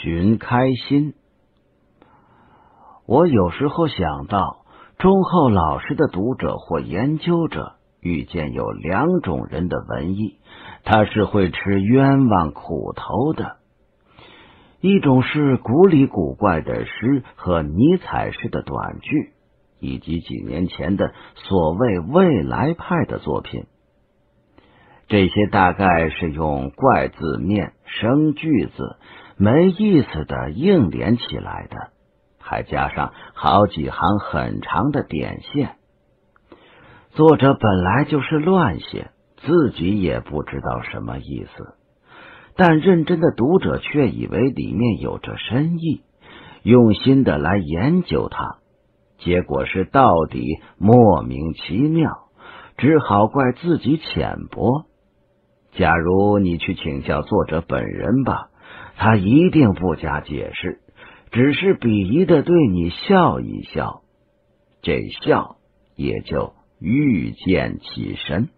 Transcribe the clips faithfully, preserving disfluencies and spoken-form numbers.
寻开心。我有时候想到，忠厚老实的读者或研究者遇见有两种人的文艺，他是会吃冤枉苦头的。一种是古里古怪的诗和尼采式的短句，以及几年前的所谓未来派的作品。这些大概是用怪字面、生句子、没意思的硬连起来的，还加上好几行很长的点线。作者本来就是乱写，自己也不知道什么意思，但认真的读者却以为里面有着深意，用心的来研究它，结果是到底莫名其妙，只好怪自己浅薄。假如你去请教作者本人吧，他一定不加解释，只是鄙夷的对你笑一笑，这笑也就愈见其深。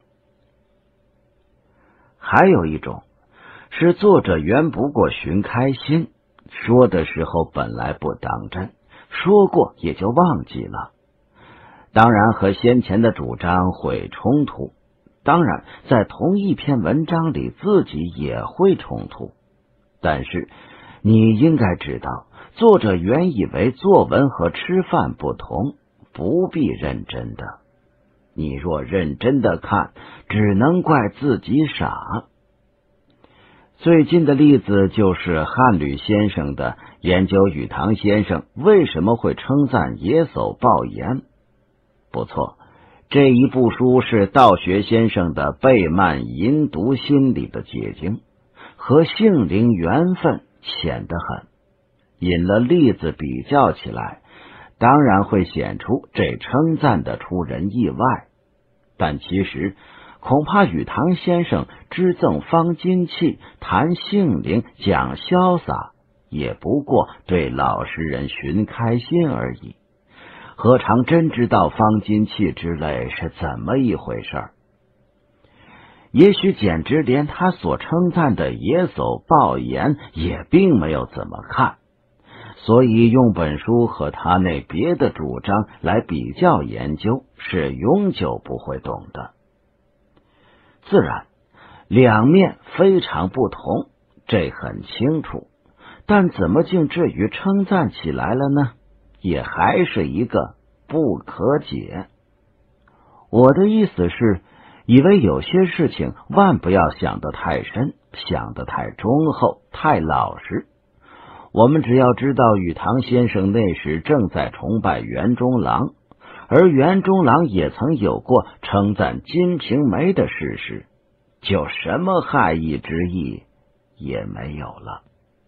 还有一种是作者原不过寻开心，说的时候本来不当真，说过也就忘记了，当然和先前的主张会冲突，当然在同一篇文章里自己也会冲突，但是你应该知道，作者原以为作文和吃饭不同，不必认真的。你若认真的看，只能怪自己傻。最近的例子就是汉吕先生的研究雨堂先生为什么会称赞野叟抱岩。不错，这一部书是道学先生的贝曼吟读心理的结晶，和性灵缘分浅得很，引了例子比较起来，当然会显出这称赞的出人意外。但其实恐怕雨堂先生之赠方金器，谈性灵，讲潇洒，也不过对老实人寻开心而已，何尝真知道方金器之类是怎么一回事儿？也许简直连他所称赞的野叟抱岩也并没有怎么看，所以用本书和他那别的主张来比较研究，是永久不会懂的。自然，两面非常不同，这很清楚，但怎么竟至于称赞起来了呢？也还是一个不可解。我的意思是，以为有些事情万不要想得太深，想得太忠厚，太老实。我们只要知道雨堂先生那时正在崇拜袁中郎，而袁中郎也曾有过称赞金瓶梅的事实，就什么害意之意也没有了。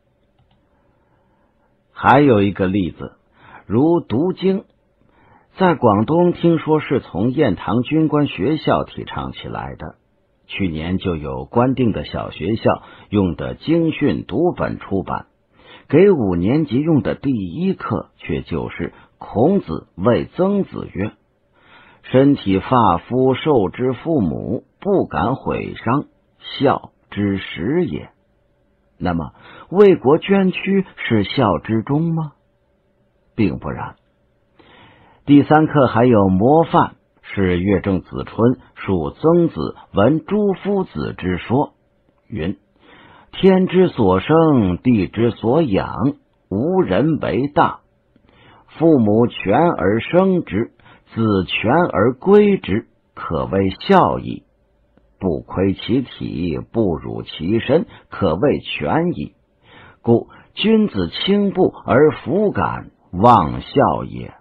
还有一个例子，如读经，在广东听说是从雁堂军官学校提倡起来的，去年就有官定的小学校用的经训读本出版，给五年级用的第一课却就是孔子谓曾子曰：身体发肤受之父母，不敢毁伤，孝之始也。那么为国捐躯是孝之终吗？并不然。第三课还有模范，是乐正子春述曾子闻诸夫子之说，云：天之所生，地之所养，无人为大。父母全而生之，子全而归之，可谓孝矣。不亏其体，不辱其身，可谓全矣。故君子轻步而弗敢，忘孝也。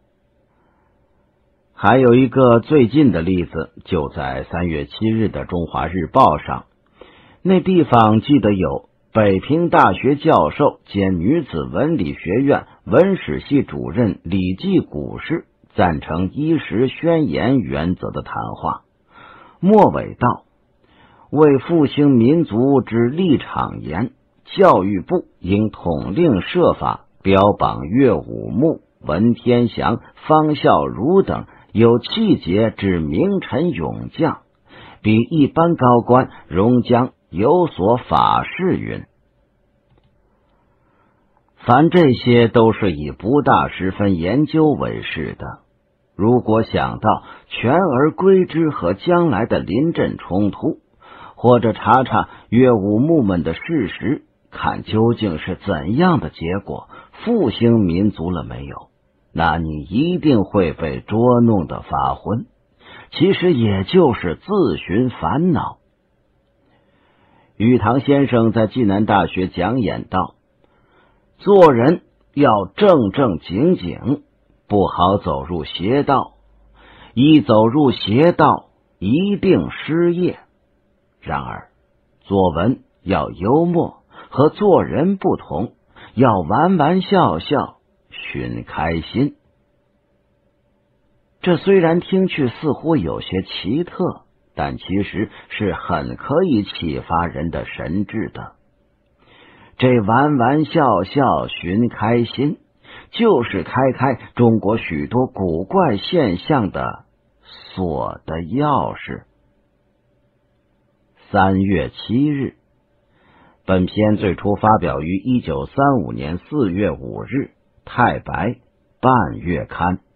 还有一个最近的例子，就在三月七日的《中华日报》上。那地方记得有北平大学教授兼女子文理学院文史系主任李继古氏赞成衣食宣言原则的谈话，末尾道：为复兴民族之立场言，教育部应统令设法标榜岳武穆、文天祥、方孝孺等有气节之名臣勇将，比一般高官仍将有所法事云。 凡这些都是以不大十分研究为是的。如果想到全而归之和将来的临阵冲突，或者查查岳武穆们的事实，看究竟是怎样的结果，复兴民族了没有，那你一定会被捉弄得发昏，其实也就是自寻烦恼。宇堂先生在暨南大学讲演道，做人要正正经经，不好走入邪道，一走入邪道一定失业。然而作文要幽默，和做人不同，要玩玩笑笑，寻开心。这虽然听去似乎有些奇特，但其实是很可以启发人的神智的。这玩玩笑笑寻开心，就是开开中国许多古怪现象的锁的钥匙。三月七日，本篇最初发表于一九三五年四月五日，太白半月刊。